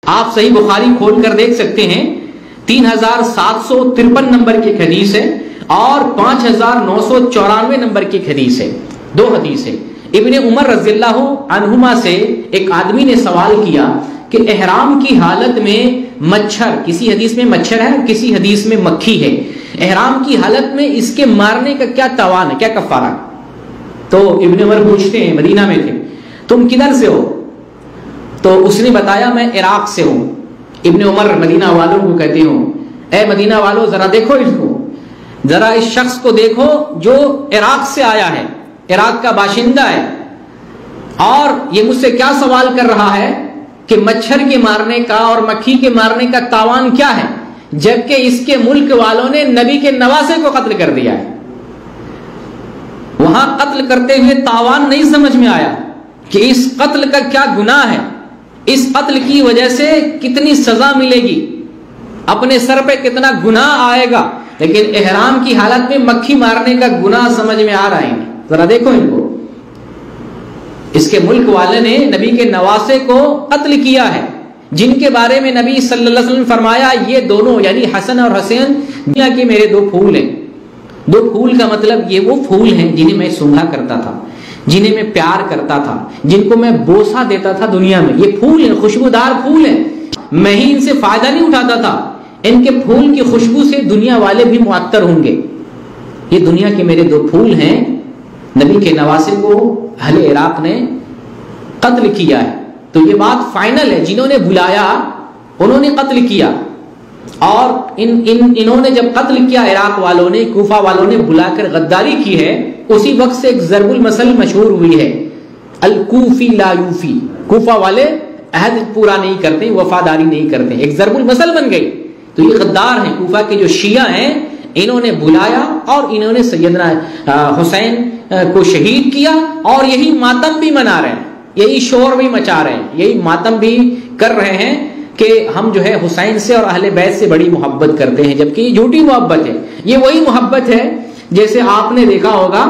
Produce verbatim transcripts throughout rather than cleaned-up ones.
آپ صحیح بخاری کھول کر دیکھ سکتے ہیں، تین ہزار سات سو ترپن نمبر کی حدیث ہے اور پانچ ہزار نو سو چورانوے نمبر کی حدیث ہے، دو حدیث ہے۔ ابن عمر رضی اللہ عنہما سے ایک آدمی نے سوال کیا کہ احرام کی حالت میں مچھر، کسی حدیث میں مچھر ہے کسی حدیث میں مکھی ہے، احرام کی حالت میں اس کے مارنے کا کیا تاوان ہے، کیا کفارہ؟ تو ابن عمر پوچھتے ہیں، مدینہ میں تھے، تم کدھر سے ہو؟ تو اس نے بتایا میں عراق سے ہوں۔ ابن عمر مدینہ والوں کو کہتے ہوں، اے مدینہ والوں ذرا دیکھو اس کو، ذرا اس شخص کو دیکھو جو عراق سے آیا ہے، عراق کا باشندہ ہے، اور یہ مجھ سے کیا سوال کر رہا ہے کہ مچھر کے مارنے کا اور مکھی کے مارنے کا تاوان کیا ہے، جبکہ اس کے ملک والوں نے نبی کے نواسے کو قتل کر دیا ہے۔ وہاں قتل کرتے ہوئے تاوان نہیں سمجھ میں آیا کہ اس قتل کا کیا گناہ ہے، اس قتل کی وجہ سے کتنی سزا ملے گی، اپنے سر پہ کتنا گناہ آئے گا، لیکن احرام کی حالت میں مکھی مارنے کا گناہ سمجھ میں آ رہا ہے۔ ذرا دیکھو ان کو، اس کے ملک والے نے نبی کے نواسے کو قتل کیا ہے، جن کے بارے میں نبی صلی اللہ علیہ وسلم فرمایا یہ دونوں یعنی حسن اور حسین دنیا کے میرے دو پھول ہیں۔ دو پھول کا مطلب یہ وہ پھول ہیں جنہیں میں سونگھا کرتا تھا، جنہیں میں پیار کرتا تھا، جن کو میں بوسہ دیتا تھا دنیا میں، یہ پھول ہیں، خوشبودار پھول ہیں، میں ہی ان سے فائدہ نہیں اٹھاتا تھا، ان کے پھول کی خوشبو سے دنیا والے بھی معطر ہوں گے، یہ دنیا کے میرے دو پھول ہیں۔ نبی کے نواسے کو اہل عراق نے قتل کیا ہے، تو یہ بات فائنل ہے، جنہوں نے بلایا انہوں نے قتل کیا، اور ان ان انہوں نے جب قتل کیا عراق والوں نے، کوفہ والوں نے بلا کر غداری کی ہے، اسی وقت سے ایک ضرب المثل مشہور ہوئی ہے، الکوفی لا یوفی، کوفہ والے عہد پورا نہیں کرتے، وفاداری نہیں کرتے، ایک ضرب المثل بن گئی۔ تو یہ غدار ہیں، کوفہ کے جو شیعہ ہیں، انہوں نے بلایا اور انہوں نے سیدنا حسین کو شہید کیا، اور یہی ماتم بھی منا رہے ہیں، یہی شور بھی مچا رہے ہیں، یہی ماتم بھی کر رہے ہیں کہ ہم جو ہے حسین سے اور اہل بیت سے بڑی محبت کرتے ہیں، جبکہ یہ جھوٹی محبت ہے۔ یہ وہی محبت ہے جیسے آپ نے دیکھا ہوگا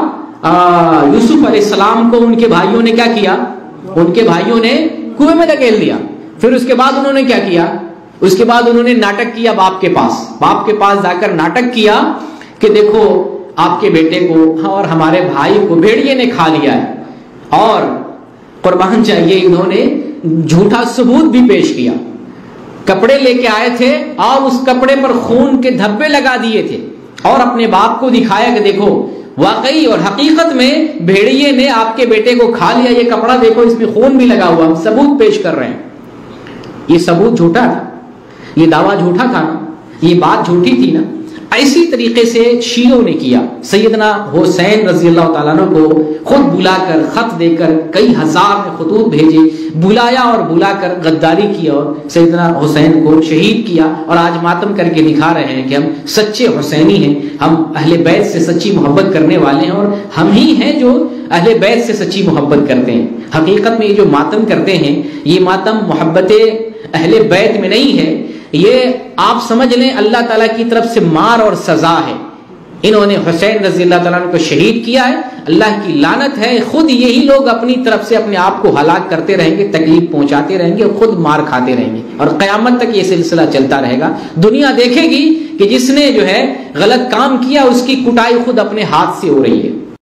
یوسف علیہ السلام کو ان کے بھائیوں نے کیا کیا، ان کے بھائیوں نے کنویں میں دھکیل دیا، پھر اس کے بعد انہوں نے کیا کیا، اس کے بعد انہوں نے ناٹک کیا باپ کے پاس، باپ کے پاس جا کر ناٹک کیا کہ دیکھو آپ کے بیٹے کو اور ہمارے بھائی کو بھیڑیے نے کھا لیا ہے، اور قربان چاہیے انہوں نے جھوٹا ثبوت بھی پیش کیا، کپڑے لے کے آئے تھے اور اس کپڑے پر خون کے دھبے لگا دیے تھے، اور اپنے باپ کو دکھایا کہ دیکھو واقعی اور حقیقت میں بھیڑیے نے آپ کے بیٹے کو کھا لیا، یہ کپڑا دیکھو اس میں خون بھی لگا ہوا، ہم ثبوت پیش کر رہے ہیں۔ یہ ثبوت جھوٹا تھا، یہ دعویٰ جھوٹا تھا نا، یہ بات جھوٹی تھی نا۔ اسی طریقے سے شیعوں نے کیا، سیدنا حسین رضی اللہ تعالیٰ عنہ کو خود بلا کر خط دے کر کئی ہزار میں خطوط بھیجے، بلایا اور بلا کر غداری کی اور سیدنا حسین کو شہید کیا، اور آج ماتم کر کے دکھا رہے ہیں کہ ہم سچے حسینی ہیں، ہم اہل بیت سے سچی محبت کرنے والے ہیں، اور ہم ہی ہیں جو اہل بیت سے سچی محبت کرتے ہیں۔ حقیقت میں یہ جو ماتم کرتے ہیں، یہ ماتم محبت اہل بیت میں نہیں ہے، یہ آپ سمجھ لیں اللہ تعالیٰ کی طرف سے مار اور سزا ہے۔ انہوں نے حسین رضی اللہ تعالیٰ عنہ کو شہید کیا ہے، اللہ کی لعنت ہے، خود یہی لوگ اپنی طرف سے اپنے آپ کو ہلاک کرتے رہیں گے، تکلیف پہنچاتے رہیں گے اور خود مار کھاتے رہیں گے، اور قیامت تک یہ سلسلہ چلتا رہے گا۔ دنیا دیکھے گی کہ جس نے جو ہے غلط کام کیا اس کی کٹائی خود اپنے ہاتھ سے ہو رہی ہے۔